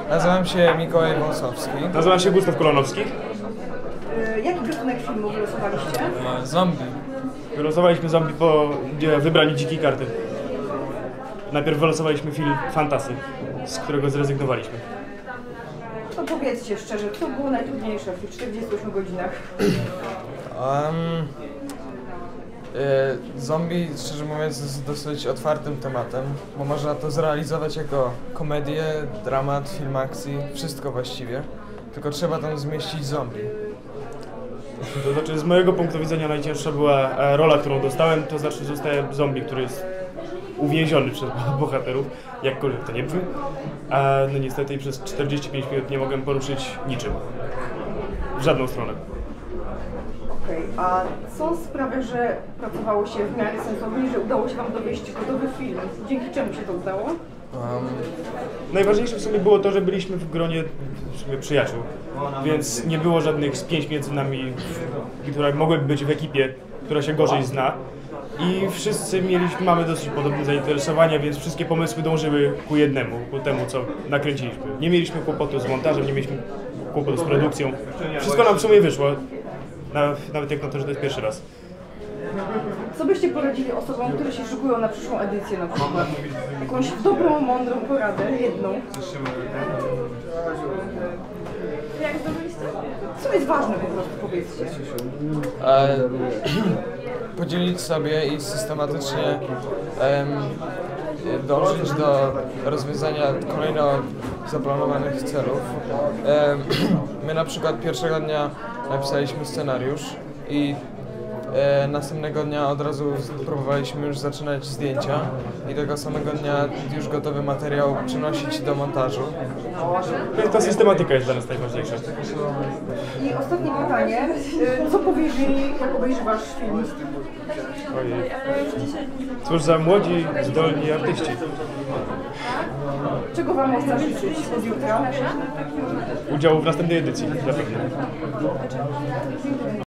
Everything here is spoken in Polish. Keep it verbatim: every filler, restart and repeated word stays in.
Nazywam się Mikołaj Wąsowski. Nazywam się Gustaw Kolonowski. Yy, jaki gatunek filmu wylosowaliście? E, Zombie. Wylosowaliśmy zombie po gdzie wybrali dzikiej karty. Najpierw wylosowaliśmy film Fantasy, z którego zrezygnowaliśmy. To powiedzcie szczerze, co było najtrudniejsze w tych czterdziestu ośmiu godzinach? Um, e, zombie, szczerze mówiąc, jest dosyć otwartym tematem, bo można to zrealizować jako komedię, dramat, film akcji, wszystko właściwie. Tylko trzeba tam zmieścić zombie. To znaczy, z mojego punktu widzenia najcięższa była e, rola, którą dostałem, to znaczy zostałem zombie, który jest uwięziony przez bohaterów, jakkolwiek to nie brzmi. A no niestety przez czterdzieści pięć minut nie mogłem poruszyć niczym. W żadną stronę. Okej, okay. A co sprawia, że pracowało się w miarę sensownie, że udało się wam dowieść gotowy film? Dzięki czemu się to udało? Um, Najważniejsze w sumie było to, że byliśmy w gronie w sumie przyjaciół, więc nie było żadnych spięć między nami, które mogłyby być w ekipie, która się gorzej zna. I wszyscy mieliśmy, mamy dosyć podobne zainteresowania, więc wszystkie pomysły dążyły ku jednemu, ku temu, co nakręciliśmy. Nie mieliśmy kłopotu z montażem, nie mieliśmy kłopotu z produkcją. Wszystko nam w sumie wyszło, nawet jak na to, że to jest pierwszy raz. Co byście poradzili osobom, które się szykują na przyszłą edycję na przykład? Jakąś dobrą, mądrą poradę, jedną. Jak zdobyliście? Co jest ważne po prostu, powiedzcie. e, podzielić sobie i systematycznie em, dążyć do rozwiązania kolejno zaplanowanych celów. Em, my na przykład pierwszego dnia napisaliśmy scenariusz i E, następnego dnia od razu próbowaliśmy już zaczynać zdjęcia i tego samego dnia już gotowy materiał przynosić do montażu. No ta systematyka jest dla nas najważniejsza. I ostatnie pytanie, co powiesz mi, jak obejrzy wasz film? Ojej. Cóż za młodzi, zdolni artyści. Czego wam można życzyć od jutra? Udziału w następnej edycji, zapewne.